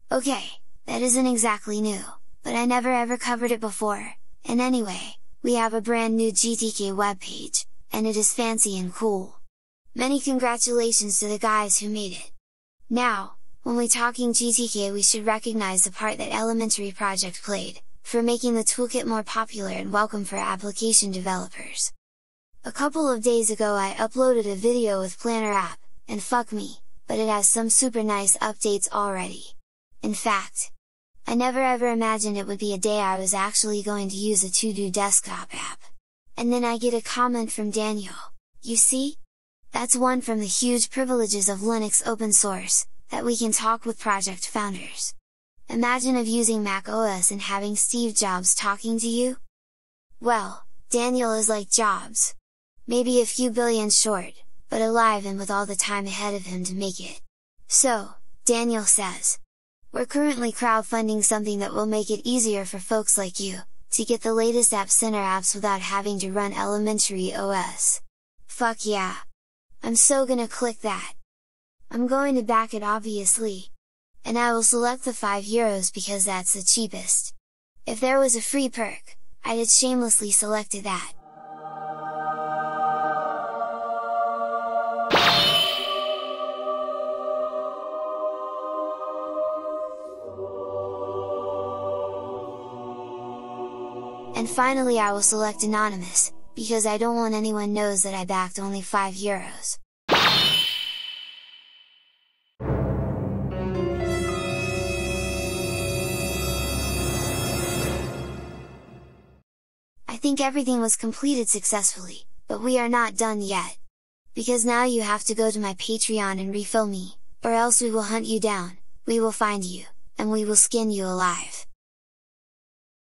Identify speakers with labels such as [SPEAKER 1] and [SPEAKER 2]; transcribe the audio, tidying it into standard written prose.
[SPEAKER 1] Okay, that isn't exactly new, but I never ever covered it before, and anyway, we have a brand new GTK webpage, and it is fancy and cool. Many congratulations to the guys who made it! Now, when we're talking GTK, we should recognize the part that Elementary project played, for making the toolkit more popular and welcome for application developers. A couple of days ago I uploaded a video with Planner app, and fuck me, but it has some super nice updates already. In fact, I never ever imagined it would be a day I was actually going to use a to-do desktop app. And then I get a comment from Daniel, you see? That's one from the huge privileges of Linux open source, that we can talk with project founders. Imagine of using Mac OS and having Steve Jobs talking to you? Well, Daniel is like Jobs. Maybe a few billion short, but alive and with all the time ahead of him to make it. So, Daniel says, we're currently crowdfunding something that will make it easier for folks like you, to get the latest App Center apps without having to run Elementary OS. Fuck yeah! I'm so gonna click that! I'm going to back it obviously! And I will select the €5 because that's the cheapest. If there was a free perk, I'd have shamelessly selected that. And finally I will select Anonymous, because I don't want anyone knows that I backed only €5. I think everything was completed successfully, but we are not done yet! Because now you have to go to my Patreon and refill me, or else we will hunt you down, we will find you, and we will skin you alive!